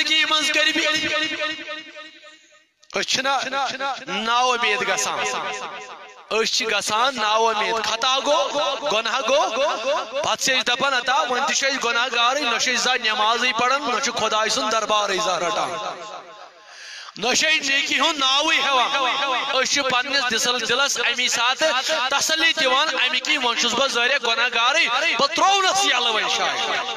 زندگی مز کربی اچھنا ناو امید گسان اچھی گسان ناو امید خطا گو گناہ گو پت سے دپن اتا ونتش گناہ گاری نش زا نمازی پڑھن نش خدای سن دربار زا رٹان نش نیکی ہوں ناوی ہوا اچھ پنس دلس امی سات تسلی دیوان امی کی ونشس بہ ذریعہ گناہ گاری بترونس یل ون شاید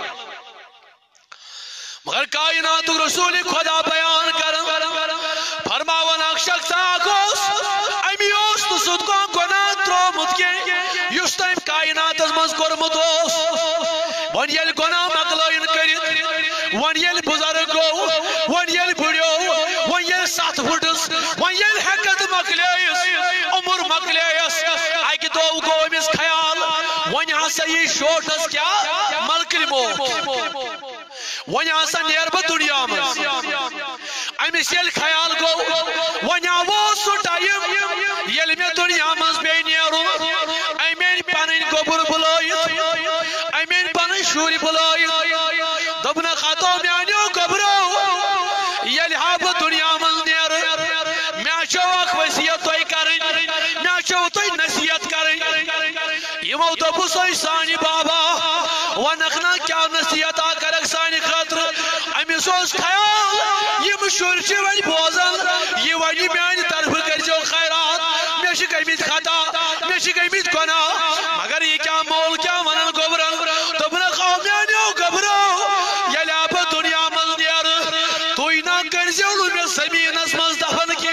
مگر کائنات رسول خدا بیان کرن فرماون اک شخص آگوس امی اوست صدقہ گناہ ترومت کے یس تیم کائنات مز کرمت اوس ون یل گناہ مقلائن کرت ون یل بزرگ گو ون یل بڑیو ون یل سات فٹس ون یل حقت مقلیس عمر مقلیس اکی دو گو امس خیال ون ہسا یہ شوٹس کیا ملکل موت ون ہسا نیر بہ دنیا مز امس یل خیال گو ون آو سہ ٹائم یل میں دنیا مز بے نیرون امین پنن گوبر بلائت امین پنن شور بلائت دبن خطو میانیو گوبرو یل ہا بہ دنیا مز نیر مے چو اخ وصیت توئی کرن مے چو توئی نصیحت کرن یمو دوپو سوئی سانی بابا ونخنا کیا نصیحت کرک سانی خاطر امس اوس خیال یم شر چھ ون بوزن یہ ونی میانہ طرف کرجو خیرات مے چھ گمت خطا مے چھ گمت گناہ مگر یہ کیا مول کیا ونن گوبرن دبن خو میانیو گوبرو یل آپ دنیا مز نیر توئی نہ کرجو مے زمینس مز دفن کی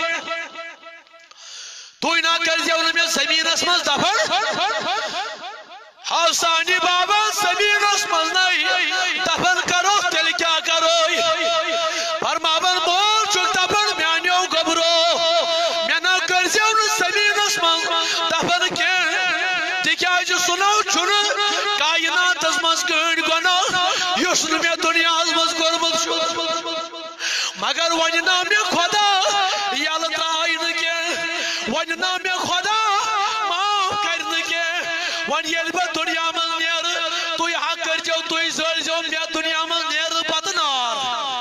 توئی نہ کرجو مے زمینس مز دفن حسانی بابا زمینس مز نہیں دفن کرو تیل کیا کرو فرماون مول چھ دفن میانیو گوبرو مے نہ کرزیو زمینس مز دفن کی تکیاز سنو چھن کائنات مز گنڈ گناہ یس مے دنیا مز کورمت مگر ون نا مے خدا یل ترائن کی ون نا مے خدا معاف کرن کی ون یل بہ دنیا مز نیر تھی حق کرجو تھی زلزو مے دنیا مز نیر پتہ نار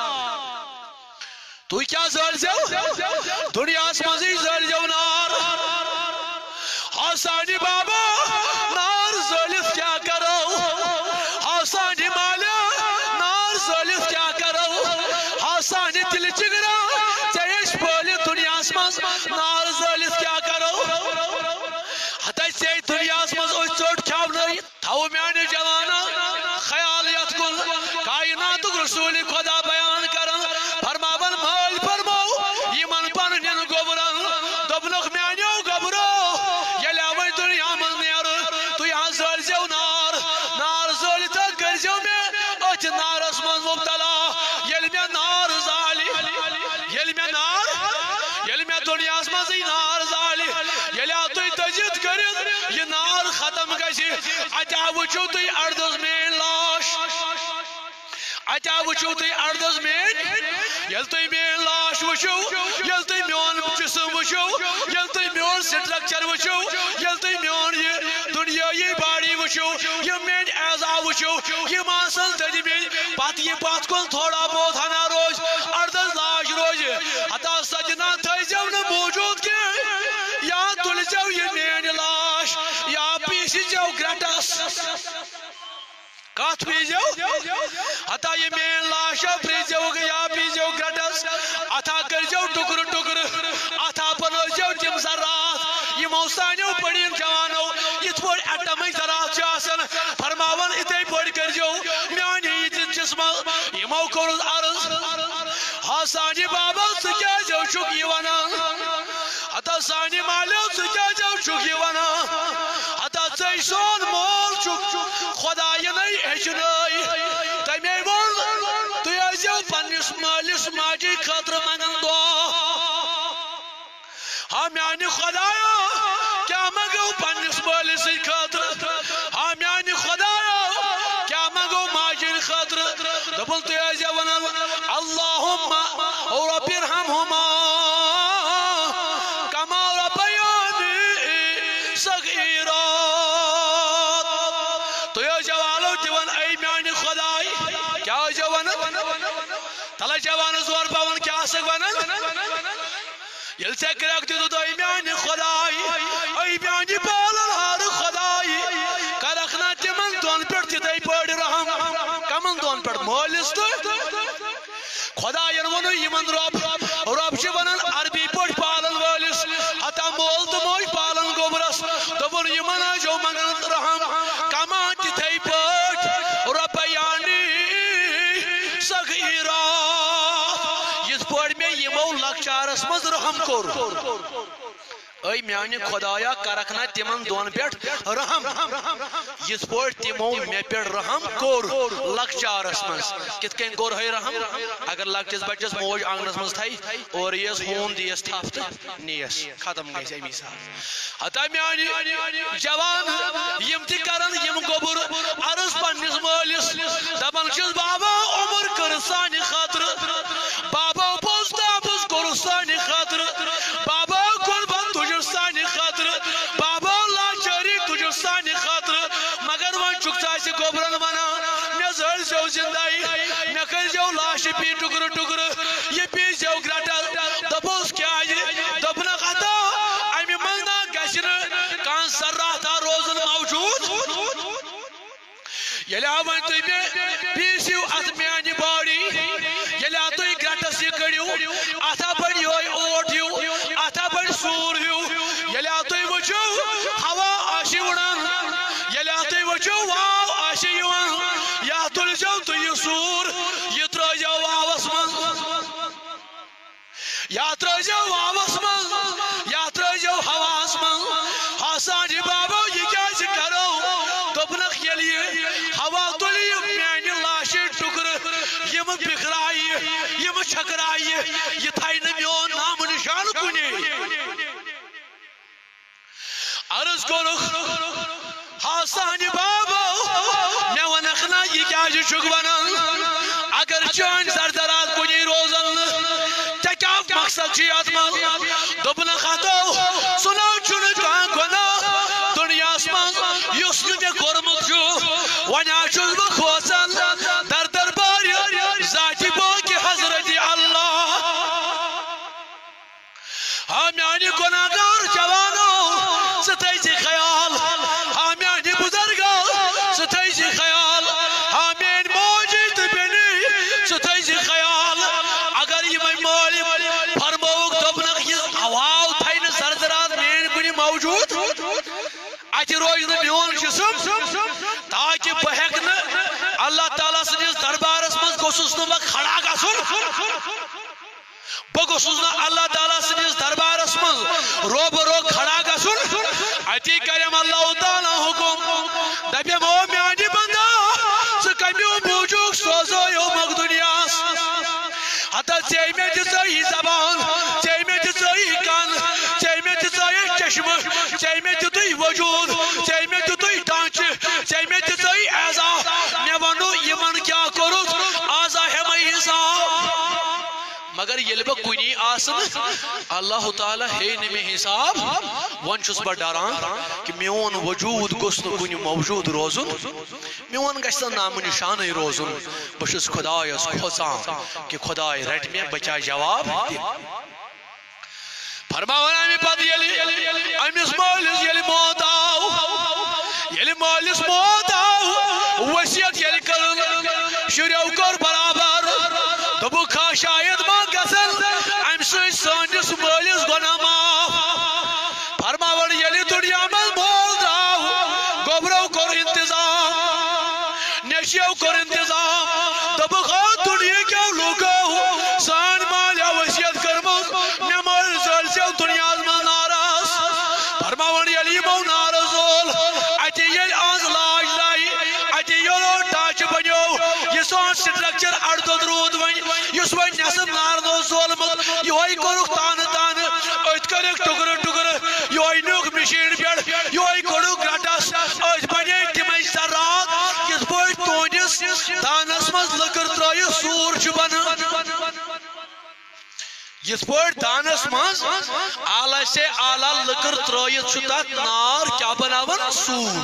تھی کیا زلزو دنیا مز زلزو نار حسانی بابا نار زلف کیا کرو حسانی مالا نار زلف کیا کرو حسانی دل جگرا چیش بولی دنیا مز نار زلف کیا کرو حتی سے دنیا مز اوش چوٹ کھاو نہیں تھو میانے جوانا خیالیت کن کائنات رسول خدا بیان کرن فرماون مال فرمو یمن پنن گوبرن دبنک میانیو گوبرو یل آوی دنیا مز نیر تو یہاں زلزو نار نار زلتا کرزو میں اچ نارس مز مبتلا یل میں نار زالی یل میں نار یل میں دنیا مز نار زالی یل آتوی تجد کرد یہ نار ختم گسی اچھا وچو تی اردز میں لاش اچھا وچو تی اردز میں یل تی میں لاش وچو یل تی میون جسم وچو یل تی میون سٹرکچر وچو یل تی میون یہ دنیا یہ باڑی وچو یہ مین اعضا وچو یہ مانسل تجی میں بات یہ بات کن تھوڑا بہت ہنا روز اردز لاش روز حتی سجنا تھائی جو نہ موجود کے یا تل جو یہ مین لاش یا پیسی جو گرٹس کات پی جو حتی یہ مین لاش پی جو یا پی جو گرٹس اتھا کر جو ٹکر ٹکر اتھا پنو جو جم ذرات یہ موسانیو پڑین جوانو یہ پوڑ ایٹمی ذرات چاسن فرماون اتے پوڑ کر جو میانی یہ جسم یہ موکر عرض حسانی بابا سکیا جو چکی وانا حتی سانی مالیو سکیا جو چکی وانا حتی سیسون مول چک خدا یہ نہیں اچھنائی تیمی ون تو ایزیو پنیس مالیس ماجی خطر منن دعا ہمیانی خدایا کیا مگو پنیس مالیس خطر ہمیانی خدایا کیا مگو ماجی خطر دبل تو ایزیو ونن اللہم رب ارحمہما کما ربیانی صغیرا تو یہ جوالو جوان ای میانی خدای کیا جوان تلا جوان زور پاون کیا سک ونن یل سے کرک دیدو تو میانی خدای ای میانی پالن ہار خدای کرکنا تمن دون پیٹ تیدائی پڑ رحم کمن دون پیٹ مولس تو خدایان ونو یمن رب چھ ونن عربی پڑ پالن وولس ہتا مول تو موج پالن گوبرس دبن یمن جو منگن رحم کما تیدائی پڑ رب یانی صغیرہ یس پڑ میں یمو لکچارس مز رحم کور اے میانی خدایا کرکنا تمن دون پیٹ رحم یس پور تمو مے پیٹ رحم کور لکچارس مز کت کن کور ہے رحم اگر لکچس بچس موج آنگنس مز تھائی اور یس ہون دیس تھافت نیس ختم گئی امی صاحب ہتا میانی جوان یم تی کرن یم گوبر عرض پنس مالس دپن چھس بابا عمر کر سانہ خاطر بابا پوز تاپس کور سانہ خاطر بابا قربان تجھ سانہ خاطر بابا لاچاری تجھ سانہ خاطر مگر ون چک سے گوبرن ونا مے زل زو زندائی مے کر زو لاش پی ٹکر ٹکر یہ پی زو گرٹل دپوس کیا دپنا خطا امی مننا گشن کان سراتا روزن موجود یلی آوان توی پیسیو ات میانی باڑی یلی آتوی گرٹس یہ کڑیو آتا بڑی ہوئی اوٹ ہیو آتا بڑی سور ہیو یلی آتوی وچو ہوا آشی وڑان یلی آتوی وچو واو آشی یوان یا تل جو تو یہ سور یہ تر جو واوس من یا تر جو واوس من یا تر جو حواس من حسان جی بابا یہ کیا کرو دبنک یلی ہوا تلی میانی لاشی ٹکر یم بکھرائی یم چھکرائی یہ تھائی نمیون نام نشان کنے عرض کرو حسان بابا میں ونخنا یہ کیا چھک ونن اگر چون زردرات کنی روزن کیا مقصد چی آتمان دبنا خطو سنو چون کان کنا دنیا اسمان یسن میں کرمت جو ونیا چون بخوصن در دربار ذاتی باقی حضرت اللہ ہمیانی گناہگار جوانو ستیزی خیال ہمیانی بزرگا ستیزی خیال ہمین موجود بینی ستیزی خیال اگر یہ میں مولی فرموک دبنک یہ آواو تھائن سرزرات مین کنی موجود اچھ روز میون جسم تاکہ بہکن اللہ تعالیٰ سنیز دربارس مز گوسس نو کھڑا گا سن بگوسس نو اللہ تعالیٰ سنیز دربارس مز رو برو کھڑا گا سن اتی کریم اللہ تعالیٰ حکم دبیم او میانی بندہ سکمیو موجوک سوزو یو مگ دنیاس حتی چیمے جسائی زبان چیمے جسائی کان چیمے جسائی چشم چیمے جسائی وجود چیمے جسائی ڈانچ چیمے جسائی ایزا میں ونو یمن کیا کرو آزا ہے میں حساب مگر یہ لبا کنی آسن اللہ تعالیٰ ہے نمی حساب ون چھس با ڈاران کہ میون وجود گسن کنی موجود روزن میون گشتن نام نشان روزن بشس خدای اس کھوسان کہ خدای رٹ میں بچا جواب فرماوانا میں پت یلی امیس مالس یلی موت آو یلی مالس موت آو وسیعت یلی کرن شریو کر برابر دبو کھا شاید ما گسن ام سوی سانجس مالس گناہ معاف فرماوانا یلی دنیا من مول داو گوبرو کر انتظام نشیو کر انتظام دبو کھا دنیا کیا لوگو سان مالیا وسیعت کرمز میں مال زل سے دنیا من ناراض فرماوانا یلی مو نارضول اتی یل آنز لاج لائی اتی یلو ٹاچ بنیو یہ سان سٹرکچر اردو درود ون یس ون نصب نارنو ظلمت یہ کرک تان تان ات کرک ٹکر ٹکر یہ نیوک مشین پیڑ یہ کرک گٹس ات بنے تمے ذرات یس پہ تونس دانس مز لکر ترائی سور چھ بنان یس پہ دانس مز آلہ سے آلہ لکر ترائی چھتات نار کیا بناون سور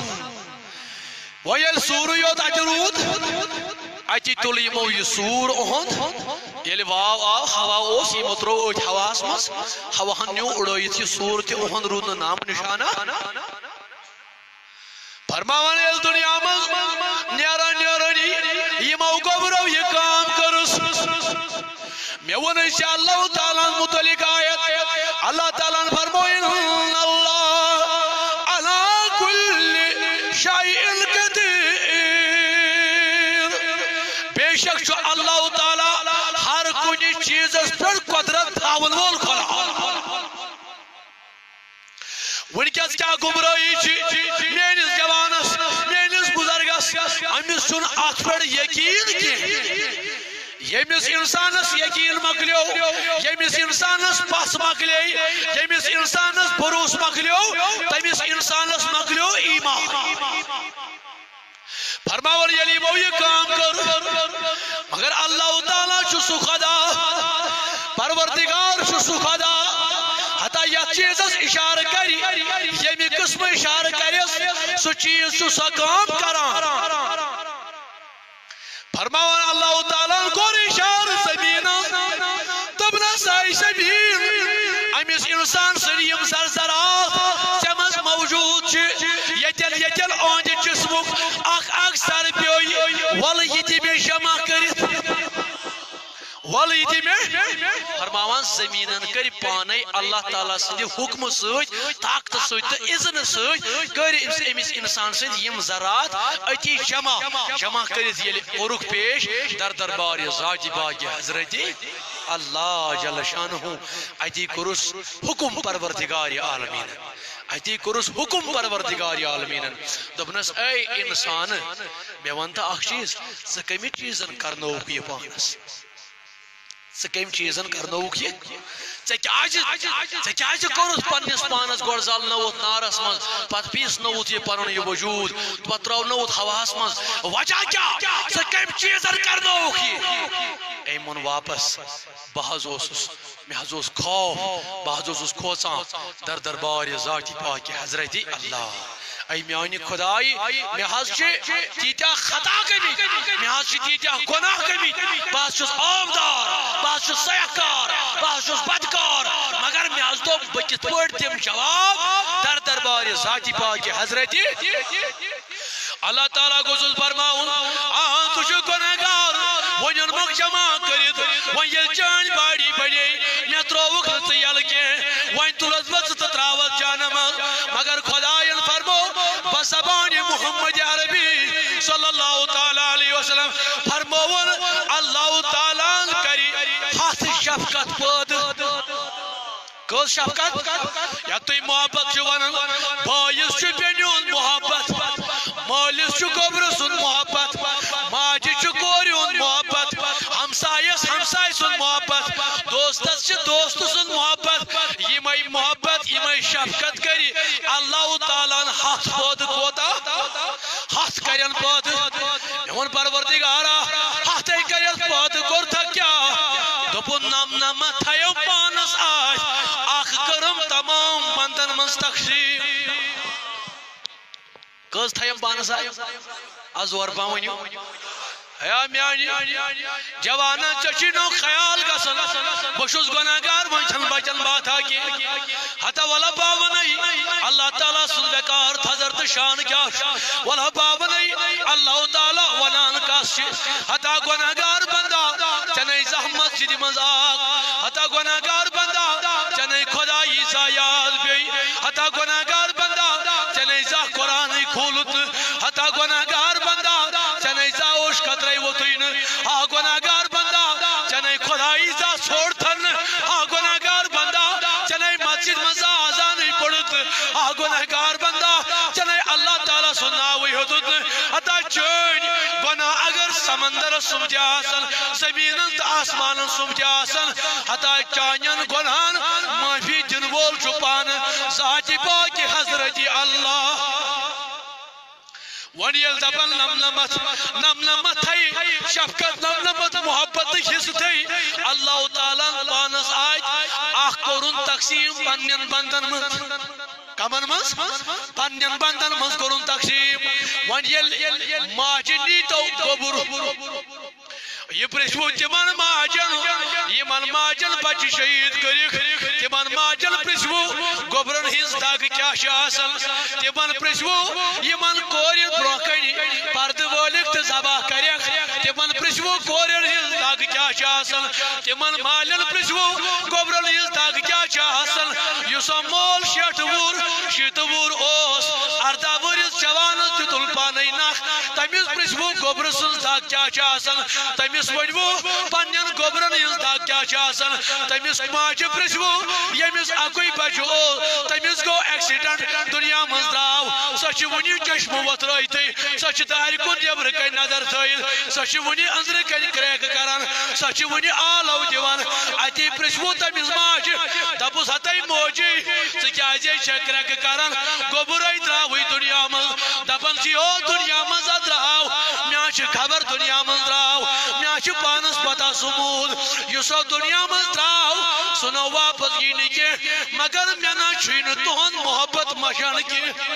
ویل سور یوت ات رود اتی تلی مو یہ سور اہند یل واو آو ہوا اوس یہ مترو اوٹ ہواس مس ہواہن نیو اڑویت یہ صورت اوہن رود نام نشانہ فرماوان یل دنیا مز نیران یہ موقع برو یہ کام کرس میں ون اللہ تعالیٰ متعلق آیت اللہ تعالیٰ فرموین اللہ علی کل شیء قدیر بے شک چھو اللہ تعالیٰ ہر کچھ چیز پر قدرت تھاون وول کھلا ونکس کیا گمراہی میانس جوانس میانس بزرگس امس چھن ات پہ یقین کی یمس انسانس یقین مکلیو یمس انسانس پس مکلے یمس انسانس بروس مکلیو تمس انسانس مکلیو ایمان فرماور یلی وہ یہ کام کر مگر اللہ تعالیٰ چھو سو خدا پروردگار چھو سو خدا حتی یہ چیز اشارہ کری یمی قسم اشارہ کری سو چیز چھو سا کام کران فرماوان اللہ تعالیٰ کو اشار زمینہ تبنا سائی زمین امیس انسان سریم زرزرات چمز موجود چھ یتل آنج جسمک اک سر پیوئی ولی یتی میں جمع کرت ولی یتی میں فرماوان زمینن کری پانے اللہ تعالیٰ سندی حکم سوچ طاقت سوچ تو اذن سوچ کری امیس انسان سند یم ذرات اتی جمع کرت یلی قرق پیش در دربار ذات باغ حضرت اللہ جل شانہ اتی کرس حکم پروردگار عالمین اتی کرس حکم پروردگار عالمین دبنس اے انسان میں ونتا اخ چیز سکمی چیزن کرنو کی پانس سکیم چیزن کرنوک یہ چاچ کرت پنس پانس گوڑ زال نوت نارس من پت پیس نوت یہ پنن یہ وجود پت رو نوت ہواس من وجہ کیا سکیم چیزن کرنوک یہ ایمون واپس بحض اوسس محضوس خوف بحض اوسس کھوچان در دربار ذات پاک حضرت اللہ ای میانی خدای محض تیتیا خطا کمی محض تیتیا گناہ کمی بس چھس آبدار بس چھس سیاکار بس چھس بدکار مگر محض تو بکت پڑھ تم جواب در دربار ذات پاک حضرت اللہ تعالیٰ کو سوز فرماؤں آن تجھو گناہگار ونین مک جمع کرد ون یل جان باڑی بڑے میں تروک نت یل کے ون تلت وچ تراوت جانم مگر خداین فرمو بزبان محمد عربی صلی اللہ تعالیٰ علیہ وسلم فرموون اللہ تعالیٰ کری ہاتھ شفقت پود کس شفقت یا توی محبت چھو ونن بائیس چھو بینیون محبت مالس چھو گبرسون محبت ماجی چھو کوریون محبت ہمسائیس ہمسائی سن محبت دوستس چھو دوست سن محبت یہ مئی محبت یہ مئی شفقت کری اللہ تعالیٰ ہاتھ پود کوتا ہاتھ کرین پود یون پروردگارا ہاتھ کرین پود کرتا کیا دپن نم نم تھیو پانس آج آخ کرم تمام بندن من تقسیم کس تھیم پانس آج ازور پاونیو یا میانی جوانا چچینو خیال گسن بشوز گناہگار ونچن بچن بات آگی حتی والا باونی اللہ تعالیٰ سنبکار تھزرت شان کیا والا باونی اللہ تعالیٰ ونان کاس حتی گناہگار بندہ چنئی زحمت جدی مزاق حتی گناہگار بندہ چنئی خدای زایاد بی حتی گناہگار بندہ چنئی زا قرآن کھولت حتی گناہگار بندہ چنئی زا اوش قطرے وطین آ گناہگار بندہ چنئی خدای زا چھوڑتن آ گناہگار بندہ چنئی مسجد مزا آزان پڑت آ گناہگار بندہ چنئی اللہ تعالیٰ سناوی حدود حتی چون گناہ اگر سمندر سمجھے آسن زمینن تا آسمانن سمجھے آسن حتی چانین گناہن معافی جنوول چھپان ذات پاک حضرت اللہ ونیل دبن نمنمت تھئی شفقت نمنمت محبت حص تھئی اللہ تعالیٰ پانس آج آخ کرن تقسیم پنین بندن من کمن مز پنین بندن مز کرن تقسیم ونیل ماجنی تو گبر یہ پرشو تمن ماجن یمن ماجن بچ شہید کرک تمن ماجن پرسو گوبرن ہز دگ کیا آسان تمن پرسو یمن کورین برونکن پرد ولک تو ذبح کرک تمن پرسو کورین ہز دگ کیا آسان تمن مالن پرسو گوبرن ہز دگ کیا آسان یس مول 60 وُہُر 70 وُہُر اوس 18 ؤرِس جوانس دِتُن پانے نخ تمس پرسو گوبر سن دگ کیا آسان تمس ونو پنن گوبرن ہز دگ کیا آسان تمس ماجہ پرسو یمس اکوئی بچہ او تمس گو ایکسیڈنٹ دنیا من درو سہ ونی چشمہ وترائت سہ دار کن نیبر کن نظر تھت سہ ونی اندر کن کریک کران سہ ونی آلو دان اتی پرسو تمس ماجہ دپس ہتائی موجی ژٕ کریک کران گوبرے درٛاوٕے دنیا من دپان او دنیا من درٛاو مےٚ خبر دنیا من درٛاو مےٚ پانس پتہ سمود یُس دنیا من درٛاو سُہ نہ واپس یی نہٕ کینٛہہ مگر مےٚ نہ چھُے نہٕ تُہُنٛد محبت مشان کینٛہہ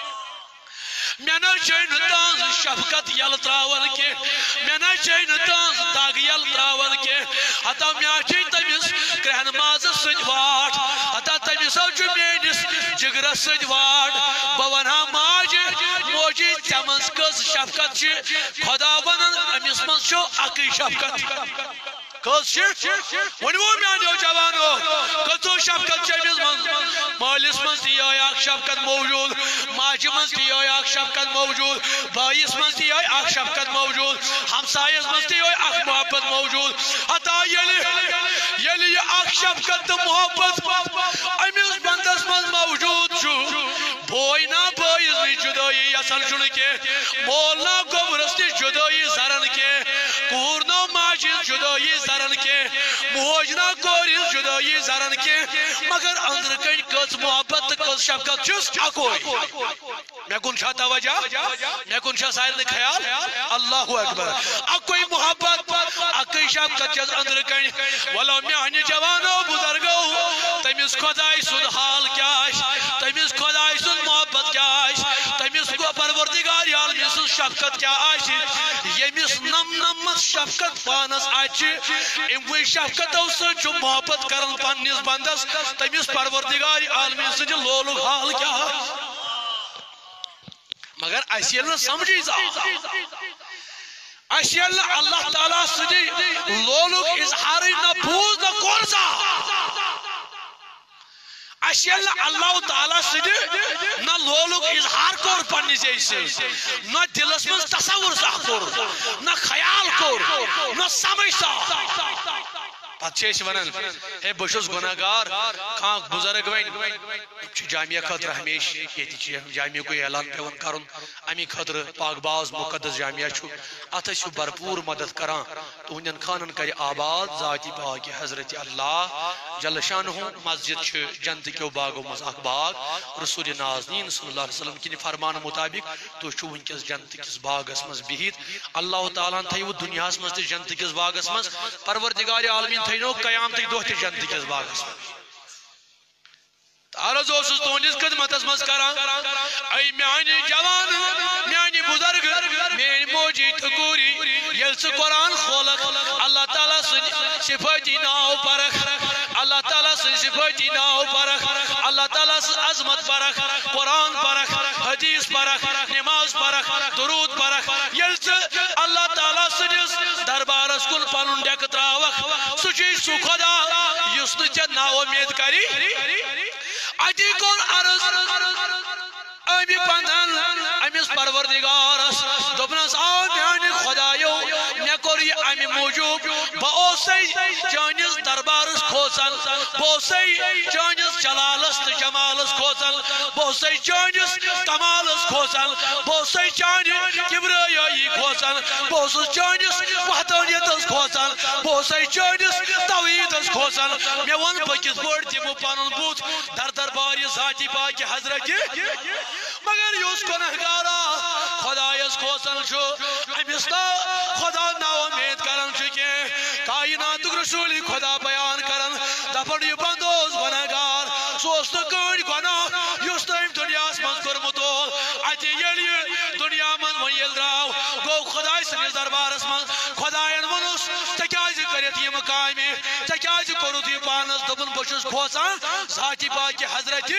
مےٚ نہ چھے نہٕ تہنٛز شفقت یل تراون کینٛہہ مےٚ نہ چھے نہٕ تہنٛز دگ یل تراون کینٛہہ ہتا مےٚ چھے تٔمِس کرٛہن مازس سۭتۍ واٹھ ہتا تٔمِس چھُ میٲنِس جگرس سۭتۍ واٹھ بہٕ ونہا ماجہِ موجی ژےٚ منٛز کٔژ شفقت چھِ خدا ونان أمِس منٛز چھُ اکٕے شفقت کٔژ چھِ ؤنِو میانیو جوانو کٔژو شفقت چھِ أمِس منٛز مٲلِس منٛز تہِ یِہوٚے اکھ شفقت موجوٗد ماجہِ منٛز تہِ یِہوٚے اکھ شفقت موجود بھائیس منٛز تہِ یِہوٚے اکھ شفقت موجود ہمسایس منٛز تہِ یِہوٚے اکھ محبت موجود ہتا ییٚلہِ یہِ اکھ شفقت تہٕ محبت أمِس بندس منٛز موجود چھُ بوے نا بٲیِس نِش جُدٲیی یژھان چھُنہٕ کینٛہہ مول نا گوبرس نِش جُدٲیی زران کینٛہہ کوٗر نو ماجہِ جُدٲیی زران کینٛہہ موج نا کورِس جُدٲیی زران کینٛہہ مگر أنٛدرٕ کَنۍ کٔژ محبت تہٕ کٔژ شفقت چھُس اکوے مےٚ کُن چھا توجہ مےٚ کُن چھا سارنٕے خیال اللہ اکبر اکوے محبت اکٕے شفقت چھس أنٛدرٕ کَنۍ وَلو میانہِ جوانو بُزرگو تٔمِس خۄداے سُنٛد حال کیٛاہ آسہِ تٔمِس خۄداے سُنٛد محبت کیٛاہ آسہِ تٔمِس پروردگار عالمی سٕنٛز شفقت کیٛاہ آسہِ ییٚمِس نمنمت شفقت پانس آسہِ اِموٕے شفقتو سۭتۍ چھُ محبت کران پننِس بندس تٔمِس پروردگار عالمی سٕنٛدِ لولُک حال کیٛاہ آسہِ مگر اَسہِ ییٚلہِ نہٕ سمجھی اَسہِ ییٚلہِ نہٕ اللہ تعالیٰ سٕنٛدِ لولُک اظہارٕے نہ بوٗز نہ کوٚر اَسہِ ییٚلہِ نہٕ اللہ تعالیٰ سٕنٛدِ نہ لولُک اظہار کوٚر پننہِ زیٚیہِ سۭتۍ نہ دِلس منٛز تصور زانٛہہ کوٚر نہ خیال کوٚر نہ سمجھ پتہٕ چھِ أسۍ ونان ہے بہٕ چھُس گۄناہ گار کانٛہہ بُزرگ وَنہِ چھُ جامعہ خٲطرٕ ہمیشہِ ییٚتہِ چھِ جامعہُکُے اعلان پیوان کرُن اَمہِ خٲطرٕ پاک باز مُقدس جامعہ چھُ اَتھ ٲسِو بھرپوٗر مدد کران تُہنٛدٮ۪ن خانن کرِ آباد ذاتِ پاکہِ حضرت اللہ جل شانہُ مسجد چھِ جنتہٕ باغو منٛز اکھ باغ رسول نازنیٖن صلی اللہ علیہ وسلم کِنہِ فرمانہٕ مُطابق تُہۍ چھُو وٕنکٮ۪س جنتہٕ کِس باغس منٛز بِہِتھ اللہ تعالیٰ ہن تھٲیوٕ دُنیاہس منٛز تہِ جنتہٕ کِس باغس منٛز پروردگار عالمیٖن تھٲینو قیامتٕکۍ دۄہ تہِ جنتہٕ کِس باغس منٛز عرض اوسُس تُہنٛدِس خدمتس منٛز کران اے میانہِ جوان میانہِ بُزرگ میٲنۍ موجی تہٕ کوٗری ییٚلہِ ژٕ قرآن کھولکھ اللہ تعالیٰ سٕنٛدۍ صفٲتی ناو پرکھ اللہ تعالیٰ سٕنٛدۍ صفٲتی ناو پرکھ اللہ تعالیٰ سٕنٛز عظمت پرکھ قرآن پرکھ حدیث پرکھ نماز پرکھ درود پرکھ ییٚلہِ ژٕ اللہ تعالیٰ سٕنٛدِس دربارس کُن پنُن ڈیٚکہٕ تراوکھ سُہ چھُے سُہ خۄدا یُس نہٕ ژےٚ نا اُمید کری اتی کوٚر عرض أمہِ پنٛدن أمِس پروردگارس دوٚپنس آو میانہِ خۄدایو مےٚ کوٚر یہِ اَمہِ موٗجوٗب بہٕ اوسَے چٲنِس دربارس کھوژان بہٕ اوسَے چٲنِس جلالس تہٕ جمالس کھوژان بہٕ اوسَے چٲنِس کمالس کھوژان بہٕ اوسَے چانہِ کِبرٲیٲیی کھوژان بہٕ اوسُس چٲنِس وحدانیتس کھوژان بہٕ اوسَے چٲنِس توحیٖدس کھوژان مےٚ ووٚن بہٕ کِتھ پٲٹھۍ دِمہٕ پنُن بُتھ دربارِ ذاتِ پاکہِ حضرتِ مگر یُس گۄناہ گارا خۄدایس کھوژان چھُ أمِس نہٕ خۄدا نا اُمید کران چھُ کینٛہہ کایناتُک رسوٗلِ خۄدا بیان کران دپان یہِ بنٛد اوس گۄناہ گار سُہ اوس نہٕ کٕہۭنۍ گۄناہ یُس تٔمۍ دُنیاہس منٛز کوٚرمُت اوس اتہِ ییٚلہِ یہِ دُنیا منٛز وۄنۍ ییٚلہِ درٛاو گوٚو خۄداے سٕنٛدِس دربارس منٛز خۄداین ووٚنُس ژےٚ کیٛازِ کٔرِتھ یِم کامہِ ژےٚ بچس کھوچان ذاتی پاک حضرت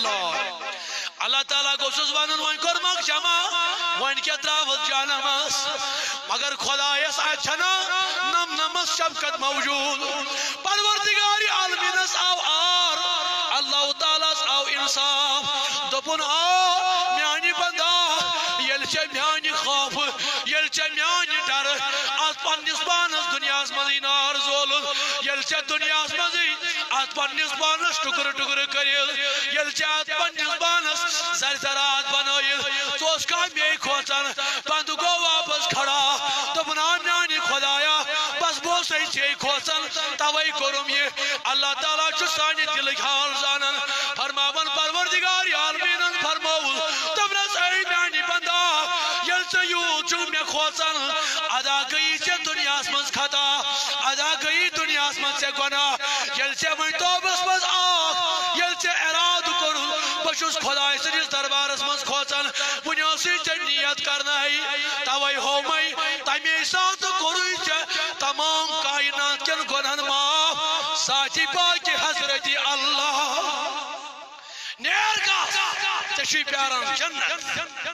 اللہ تعالیٰ گوسس ونن ون کورمک جمع ون کیا تراوت جانمس مگر خدایس اچھنا نم نمس شفقت موجود پروردگار عالمینس آو آر اللہ تعالیٰ آو انصاف دپن آ میانی بندہ یل چھ میانی خوف یل چھ میانی ڈر ات پنس پانس دنیا مزی نار زول یل چھ دنیا مزی ات پنس پانس ٹکر ٹکر کریل یل چھ ات پنس پانس زرزرات بنائل سوس کامی کھوچن پند گو واپس کھڑا دپن آ میانی خدایا بس بوسے چھے کھوچن توئی کرم یہ اللہ تعالیٰ چھ سانی دل حال زانن فرماون پروردگار عالمینن فرماول دپنس اے میانی بندہ یل چھ یوں چھ میں کھوچن ادا گئی چھ دنیا منز خطا ادا گئی دنیا منز سے گناہ یل چھ من توبس منز یل چھ اراد کرن بچس خدای سندس دربارس منز کھوچن ونیوسی چھ نیت کرنا ہے توئی ہومئی تمی سات کوری چھ تمام کائنات کن گنہن معاف ساتھی پاک حضرت اللہ نیر کا چشی پیاران جنت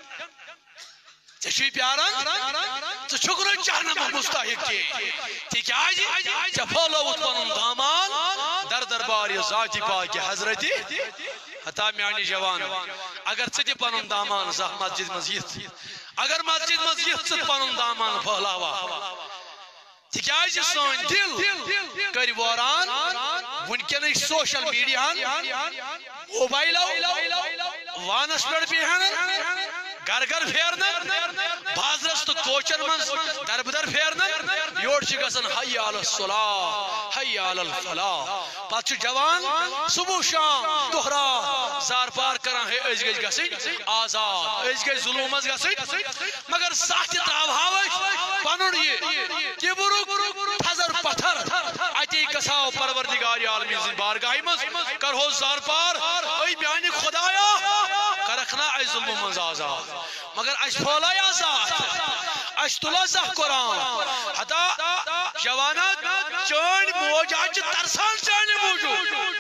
چشی پیاران تو شکر جہنم مستحق کی ٹھیک ہے جب پھولوت پنن دامان در دربار ذاتی پاک حضرت حتا میانی جوان اگر ژٕ پنن دامان زانٛہہ مسجد مز یِتھ اگر مسجد مز یِتھ ژٕ پنن دامان پھہلاوا تکیازِ سٲنۍ دل کٔرۍ ووران وٕنکٮ۪نٕچ سوشل میڈیاہن موبایلو وانس پٮ۪ٹھ بیہن گر گر پھیرن بازرس تو کوچن منز دربدر پھیرن یور چھ گژھان حی علی الصلاۃ حی علی الفلاح پتہ چھ جوان صبح شام دہرا زار پار کران ہے أسۍ گژھِ گژھٕنۍ آزاد أسۍ گژھِ ظلمس گژھٕنۍ مگر ساتھ تراوہاوش پنن یہ کبرُک تھزر پتھر اتی گژھاو پروردگار عالمین سٕنٛدِ بارگاہہِ منٛز کرہو زار پار اے میانہِ خدایا کرکھنا اے ظلم منٛز آزاد مگر اش پھولایا ذات اش تلا زہ قرآن حتا جوانات چون موج آج ترسان چانے موجود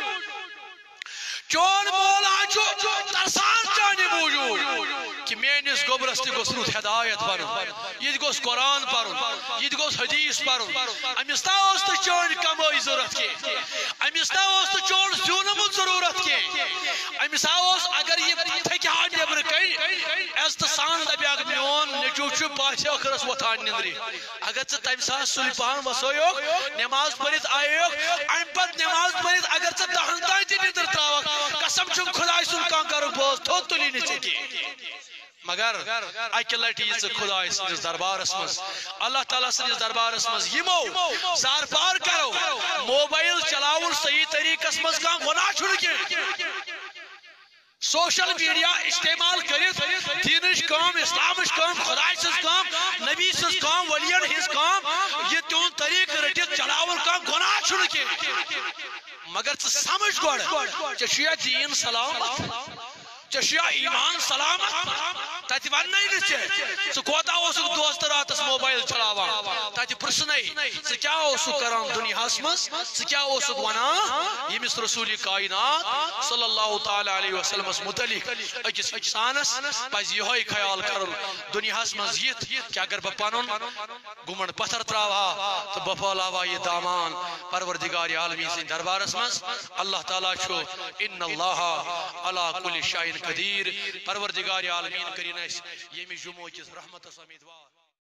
چون مول آج ترسان چانے موجود کہ میانس گوبرس تہ گوس رُت ہدایت پرن یہ گوس قرآن پرن یہ گوس حدیث پرن امس تا اوس تہ چون کمائی ضرورت کی امس تا اوس تہ چون زیونمت ضرورت کی امس اوس اگر یہ تھکہ ہا نیبر کن عزت سان دپیاک میون نیچو چھ پاس ٲخرس وتھان نندری اگر ژٕ تمہ ساتہٕ سُلہِ پہن وسٲیوکھ نماز پٔرِتھ آیوکھ امہ پتہٕ نماز پٔرِتھ اگر ژٕ 10 تانۍ تہِ نندر تراوکھ قسم چھُم خداے سُنٛد کانٛہہ کرُکھ بوز تھوٚد تُلی نہٕ ژےٚ کینٛہہ مگر اکہ لٹہ یہ خدای سندس دربارس مز اللہ تعالیٰ سندس دربارس مز یمو زار پار کرو موبائل چلاون صحیح طریقس مز کان گناہ چھُنہٕ کینٛہہ سوشل میڈیا استعمال کرت دینش کام اسلامش کام خدای سز کام نبی سز کام ولین ہز کام یہ تون طریق رٹت چلاون کام گناہ چھُنہٕ کینٛہہ مگر ژٕ سمجھ گۄڈٕ ژےٚ چھُیا دین سلامت ژےٚ ایمان سلامت تتہ وننے ژٕ کوتاہ اوسُکھ دوست راتس موبائل چلاوان تتہ پرژھنے ژٕ کیاہ اوسُکھ کران دنیاہس منٛز ژٕ کیاہ اوسُکھ ونان ییٚمِس رسول کائنات صلی اللہ تعالی علیہ وسلمس متعلق أکِس انسانس پزِ یِہوے خیال کرُن دنیاہس منٛز یِتھ کہ اگر بہٕ پنُن گُمنڈ پتھر تراوہا تہٕ بہٕ پھٲلاوہا یہِ دامان پروردگار عالمین سٕنٛدِ دربارس منٛز اللہ تعالیٰ چھُ ان اللہ علی کل شیء قدیر پروردگار عالمین کرن اس یمی جمعہ کس رحمت امیدوار